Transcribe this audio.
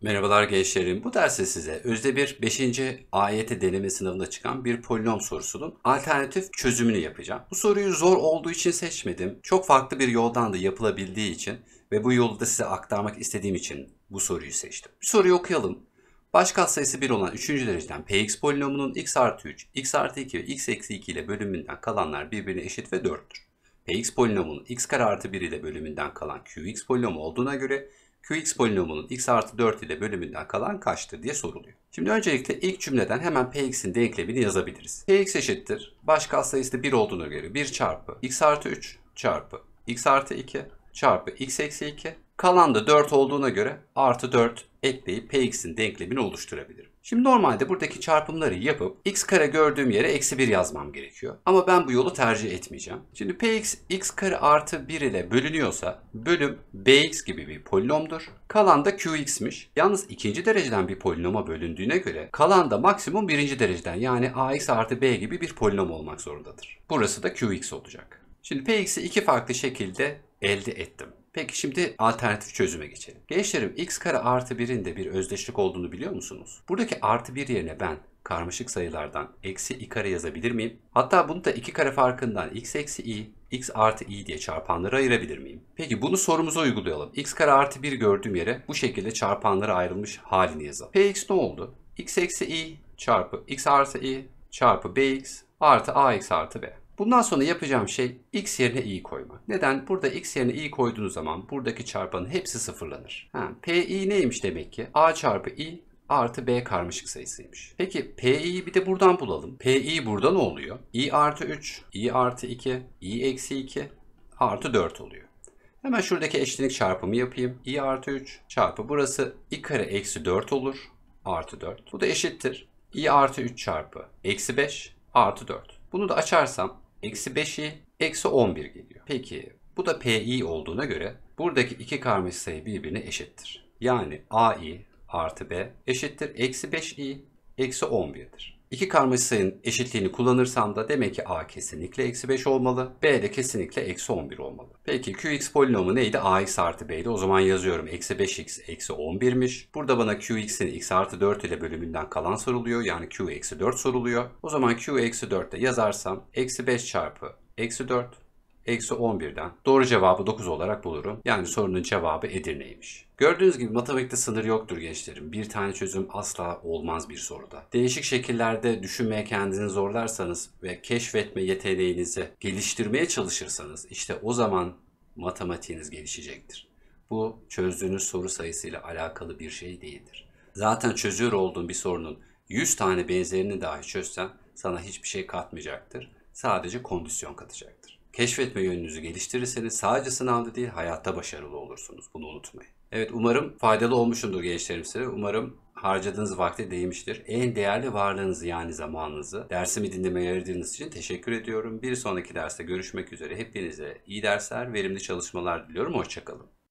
Merhabalar gençlerim. Bu derste size Özdebir 5. AYT deneme sınavında çıkan bir polinom sorusunun alternatif çözümünü yapacağım. Bu soruyu zor olduğu için seçmedim. Çok farklı bir yoldan da yapılabildiği için ve bu yolu da size aktarmak istediğim için bu soruyu seçtim. Bir soruyu okuyalım. Baş katsayısı 1 olan 3. dereceden Px polinomunun x artı 3, x artı 2 ve x eksi 2 ile bölümünden kalanlar birbirine eşit ve 4'tür. Px polinomunun x kare artı 1 ile bölümünden kalan qx polinomu olduğuna göre Qx polinomunun x artı 4 ile bölümünden kalan kaçtır diye soruluyor. Şimdi öncelikle ilk cümleden hemen Px'in denklemini yazabiliriz. Px eşittir. Baş katsayısı 1 olduğuna göre 1 çarpı x artı 3 çarpı x artı 2 çarpı x eksi 2. Kalan da 4 olduğuna göre artı 4 ekleyip Px'in denklemini oluşturabilirim. Şimdi normalde buradaki çarpımları yapıp x kare gördüğüm yere eksi 1 yazmam gerekiyor. Ama ben bu yolu tercih etmeyeceğim. Şimdi Px x kare artı 1 ile bölünüyorsa bölüm bx gibi bir polinomdur. Kalan da qx'miş. Yalnız ikinci dereceden bir polinoma bölündüğüne göre kalan da maksimum birinci dereceden yani ax artı b gibi bir polinom olmak zorundadır. Burası da qx olacak. Şimdi Px'i iki farklı şekilde elde ettim. Peki şimdi alternatif çözüme geçelim. Gençlerim x kare artı 1'in de bir özdeşlik olduğunu biliyor musunuz? Buradaki artı 1 yerine ben karmaşık sayılardan eksi i kare yazabilir miyim? Hatta bunu da 2 kare farkından x eksi i, x artı i diye çarpanlara ayırabilir miyim? Peki bunu sorumuza uygulayalım. X kare artı 1 gördüğüm yere bu şekilde çarpanlara ayrılmış halini yazalım. Px ne oldu? X eksi i çarpı x artı i çarpı bx artı ax artı b. Bundan sonra yapacağım şey x yerine i koymak. Neden? Burada x yerine i koyduğunuz zaman buradaki çarpanın hepsi sıfırlanır. Pi neymiş demek ki? A çarpı i artı b karmaşık sayısıymış. Peki pi'yi bir de buradan bulalım. Pi burada ne oluyor? I artı 3, i artı 2, i eksi 2 artı 4 oluyor. Hemen şuradaki eşlenik çarpımı yapayım. I artı 3 çarpı burası i kare eksi 4 olur. Artı 4. Bu da eşittir. I artı 3 çarpı eksi 5 artı 4. Bunu da açarsam eksi 5i eksi 11 geliyor. Peki bu da pi olduğuna göre buradaki iki karmaşık sayı birbirine eşittir. Yani ai artı b eşittir eksi 5i eksi 11'dir. İki karmaşık sayının eşitliğini kullanırsam da demek ki a kesinlikle eksi 5 olmalı. B de kesinlikle eksi 11 olmalı. Peki qx polinomu neydi? Ax artı b'ydi. O zaman yazıyorum. Eksi 5x eksi 11'miş. Burada bana qx'in x artı 4 ile bölümünden kalan soruluyor. Yani q eksi 4 soruluyor. O zaman q eksi 4 de yazarsam eksi 5 çarpı eksi 4 eksi 11'den doğru cevabı 9 olarak bulurum. Yani sorunun cevabı Edirne'ymiş. Gördüğünüz gibi matematikte sınır yoktur gençlerim. Bir tane çözüm asla olmaz bir soruda. Değişik şekillerde düşünmeye kendinizi zorlarsanız ve keşfetme yeteneğinizi geliştirmeye çalışırsanız işte o zaman matematiğiniz gelişecektir. Bu çözdüğünüz soru sayısıyla alakalı bir şey değildir. Zaten çözüyor olduğun bir sorunun 100 tane benzerini dahi çözsen sana hiçbir şey katmayacaktır. Sadece kondisyon katacaktır. Keşfetme yönünüzü geliştirirseniz sadece sınavda değil hayatta başarılı olursunuz. Bunu unutmayın. Evet umarım faydalı olmuşumdur gençlerim size. Umarım harcadığınız vakte değmiştir. En değerli varlığınızı yani zamanınızı dersimi dinlemeye ayırdığınız için teşekkür ediyorum. Bir sonraki derste görüşmek üzere. Hepinize iyi dersler, verimli çalışmalar diliyorum. Hoşça kalın.